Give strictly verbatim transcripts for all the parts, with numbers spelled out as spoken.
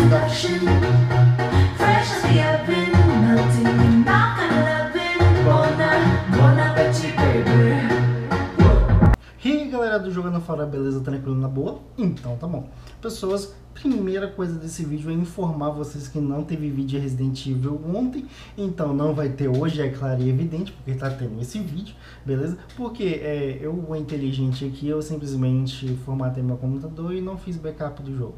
seduction, fresh as the oven, melting in mouth and loving. Bon, bon appetit, baby. E aí galera do Jogando Fora, beleza? Tranquilo, na boa? Então tá bom. Pessoas, primeira coisa desse vídeo é informar vocês que não teve vídeo Resident Evil ontem, então não vai ter hoje, é claro e evidente, porque tá tendo esse vídeo, beleza? Porque é, eu, o inteligente aqui, eu simplesmente formatei meu computador e não fiz backup do jogo.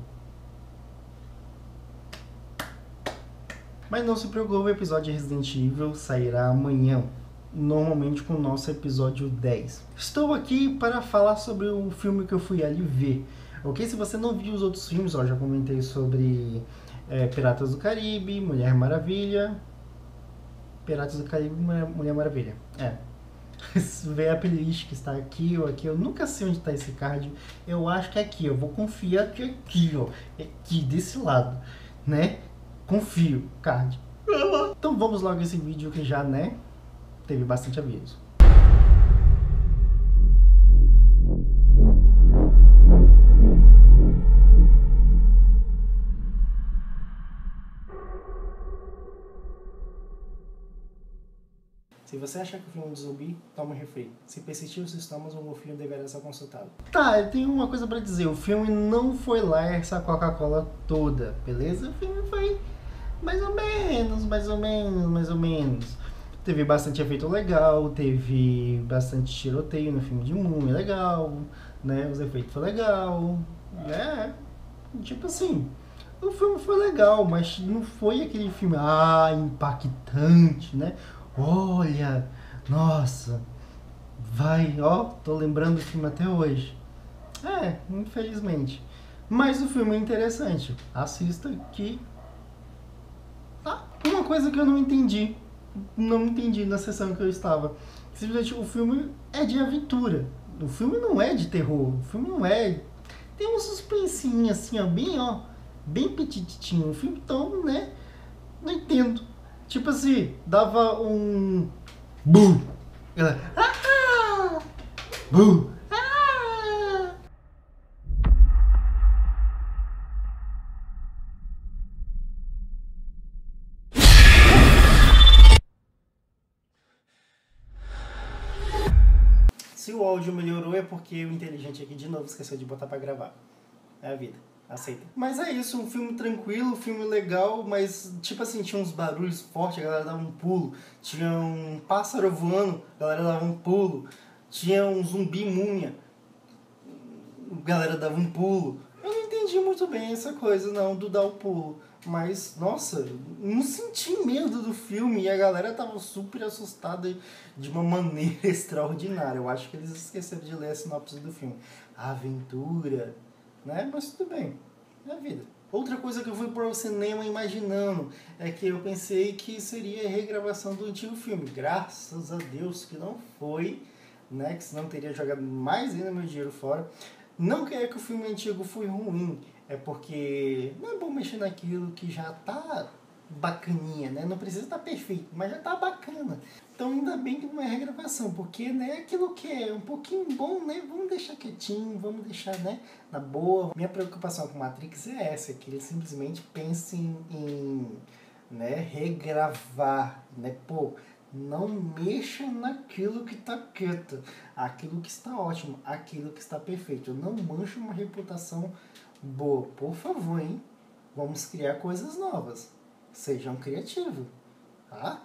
Mas não se preocupe, o episódio de Resident Evil sairá amanhã, normalmente com o nosso episódio dez. Estou aqui para falar sobre o filme que eu fui ali ver, ok? Se você não viu os outros filmes, ó, já comentei sobre é, Piratas do Caribe, Mulher Maravilha, Piratas do Caribe e Mulher Maravilha, é. Vê a playlist que está aqui ou aqui, eu nunca sei onde está esse card, eu acho que é aqui, eu vou confiar que é aqui, ó, é aqui, desse lado, né? Confio, card. Então vamos logo a esse vídeo que já, né, teve bastante aviso. Se você achar que o filme é de zumbi, toma um refri. Se persistir os sintomas, o morfino deverá ser consultado. Tá, eu tenho uma coisa pra dizer. O filme não foi lá essa Coca-Cola toda, beleza? O filme foi mais ou menos, mais ou menos, mais ou menos. Teve bastante efeito legal, teve bastante tiroteio no filme de Múmia, legal, né? Os efeitos foram legal, é, tipo assim, o filme foi legal, mas não foi aquele filme, ah, impactante, né? Olha, nossa, vai, ó, tô lembrando do filme até hoje. É, infelizmente. Mas o filme é interessante, assista que... Ah, uma coisa que eu não entendi. Não entendi na sessão que eu estava. Simplesmente o filme é de aventura. O filme não é de terror. O filme não é... Tem um suspensinho assim, ó, bem, ó, bem petitinho. O filme, então, né, não entendo. Tipo assim, dava um... Bum! Ela... Ah! Bum! Ah! Se o áudio melhorou é porque o inteligente aqui de novo esqueceu de botar pra gravar. É a vida. Aceita. Mas é isso, um filme tranquilo, um filme legal, mas tipo assim, tinha uns barulhos fortes, a galera dava um pulo. Tinha um pássaro voando, a galera dava um pulo. Tinha um zumbi múmia, a galera dava um pulo. Eu não entendi muito bem essa coisa não, do dar o pulo. Mas, nossa, não senti medo do filme e a galera tava super assustada de uma maneira extraordinária. Eu acho que eles esqueceram de ler a sinopse do filme. A aventura, né? Mas tudo bem, é a vida. Outra coisa que eu fui para o cinema imaginando é que eu pensei que seria a regravação do antigo filme. Graças a Deus que não foi, né? Que senão teria jogado mais ainda meu dinheiro fora. Não que é que o filme antigo foi ruim, é porque não é bom mexer naquilo que já tá bacaninha, né? Não precisa estar perfeito, mas já tá bacana. Então ainda bem que não é regravação, porque, né, aquilo que é um pouquinho bom, né, vamos deixar quietinho, vamos deixar, né, na boa. Minha preocupação com Matrix é essa, que eles simplesmente pensem em, né, regravar, né, pô, não mexa naquilo que está quieto, aquilo que está ótimo, aquilo que está perfeito. Não manche uma reputação boa, por favor, hein? Vamos criar coisas novas. Sejam criativos, tá?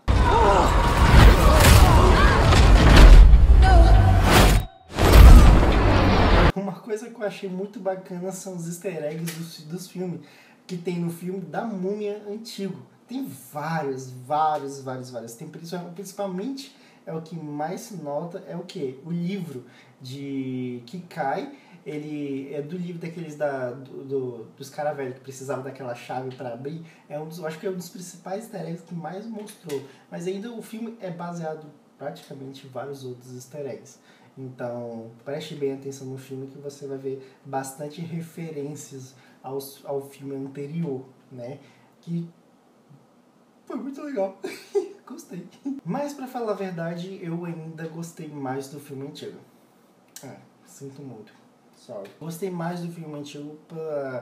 Uma coisa que eu achei muito bacana são os easter eggs dos, dos filmes, que tem no filme da Múmia antigo. Tem vários, vários, vários, vários. Tem principalmente, é o que mais se nota, é o que? O livro de Kikai. Ele é do livro daqueles da, do, do, dos caras velhos que precisavam daquela chave para abrir. É um dos, eu acho que é um dos principais easter eggs que mais mostrou. Mas ainda o filme é baseado praticamente em vários outros easter eggs. Então, preste bem atenção no filme que você vai ver bastante referências aos, ao filme anterior, né? Que foi muito legal. Gostei. Mas, pra falar a verdade, eu ainda gostei mais do filme antigo. Ah, sinto muito. Sorry. Gostei mais do filme antigo pra,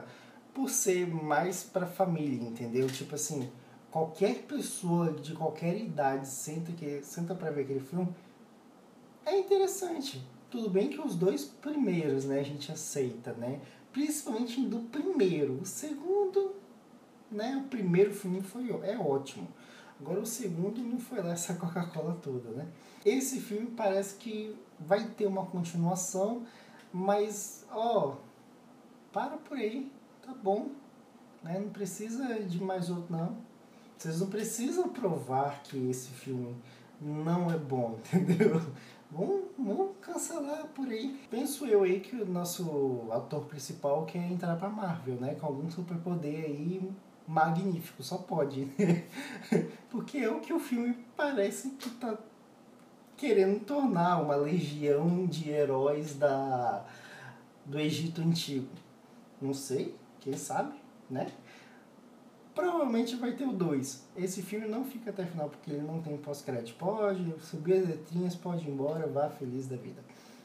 por ser mais pra família, entendeu? Tipo assim, qualquer pessoa de qualquer idade senta, que, senta pra ver aquele filme, é interessante. Tudo bem que os dois primeiros, né, a gente aceita, né? Principalmente do primeiro. O segundo, né, o primeiro filme foi, é ótimo. Agora o segundo não foi lá essa Coca-Cola toda, né? Esse filme parece que vai ter uma continuação, mas, ó, para por aí, tá bom, né? Não precisa de mais outro, não. Vocês não precisam provar que esse filme não é bom, entendeu? Vamos, vamos cancelar por aí. Penso eu aí que o nosso ator principal quer entrar pra Marvel, né? Com algum superpoder aí magnífico, só pode. Porque é o que o filme parece que tá querendo tornar uma legião de heróis da, do Egito Antigo. Não sei, quem sabe, né? Provavelmente vai ter o dois. Esse filme não fica até o final porque ele não tem pós-crédito. Pode subir as letrinhas, pode ir embora, vá feliz da vida.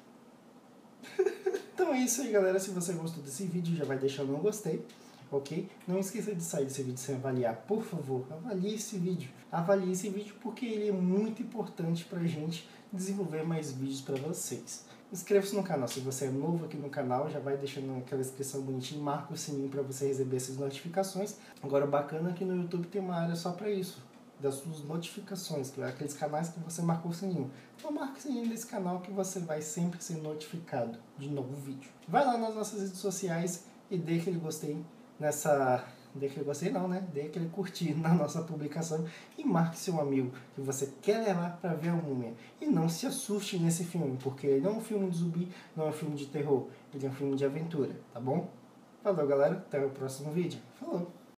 Então é isso aí, galera. Se você gostou desse vídeo, já vai deixando um gostei, ok? Não esqueça de sair desse vídeo sem avaliar. Por favor, avalie esse vídeo. Avalie esse vídeo porque ele é muito importante pra gente desenvolver mais vídeos pra vocês. Inscreva-se no canal, se você é novo aqui no canal, já vai deixando aquela inscrição bonitinha, marca o sininho para você receber essas notificações. Agora o bacana é que no YouTube tem uma área só para isso, das suas notificações, que é aqueles canais que você marcou o sininho. Então marca o sininho desse canal que você vai sempre ser notificado de novo vídeo. Vai lá nas nossas redes sociais e dê aquele gostei nessa... Dê aquele gostei não, né? Dê aquele curtir na nossa publicação e marque seu amigo que você quer levar para ver a Múmia. E não se assuste nesse filme, porque ele não é um filme de zumbi, não é um filme de terror, ele é um filme de aventura, tá bom? Falou, galera, até o próximo vídeo. Falou!